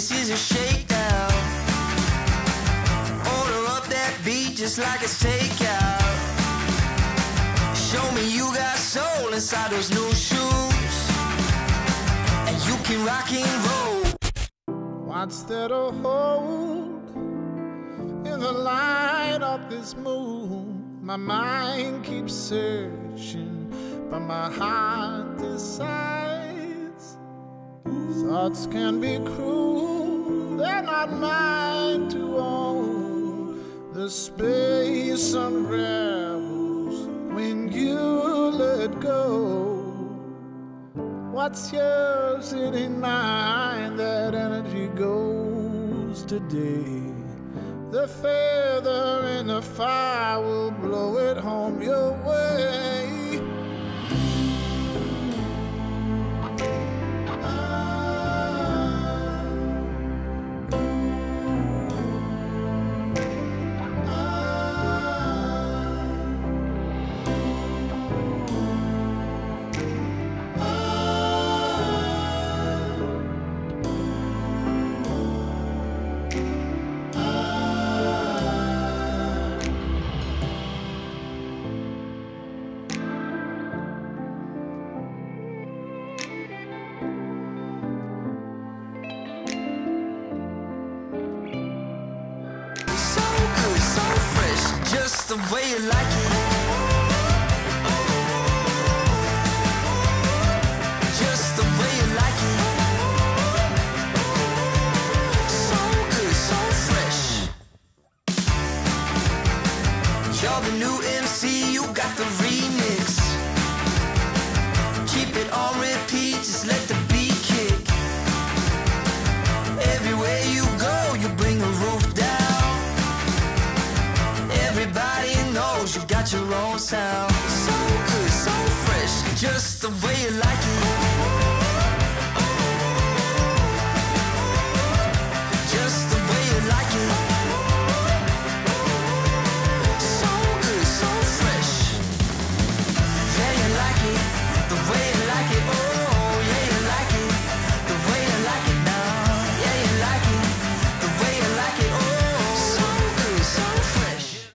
this is a shakedown. Order up that beat just like it's takeout. Show me you got soul inside those new shoes, and you can rock and roll. What's there to hold in the light of this moon? My mind keeps searching, but my heart decides. Thoughts can be cruel, they're not mine to own. The space unravels when you let go. What's yours, it ain't mine. That energy goes today. The feather in the fire will blow it home your way. Just the way you like it. Just the way you like it. So good, so fresh. You're the new MC, you got the remix. Keep it on repeat, just let the beat kick. Everywhere you go, you bring the roof down. Everybody knows you got your own sound. So good, so fresh, just the way you like it.